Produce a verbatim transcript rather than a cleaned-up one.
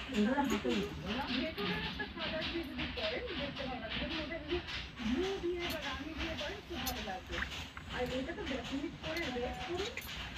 এগুলো হাতে দিচ্ছি ভেতরে একটা সাদা দিয়ে যদি করেন দেখতে ভালো লাগবে, যদি ওটা যদি ব্লু দিয়ে বা রানি দিয়ে করেন খুব ভালো লাগবে। আর এটা তো দশ মিনিট করে রেস্ট করুন,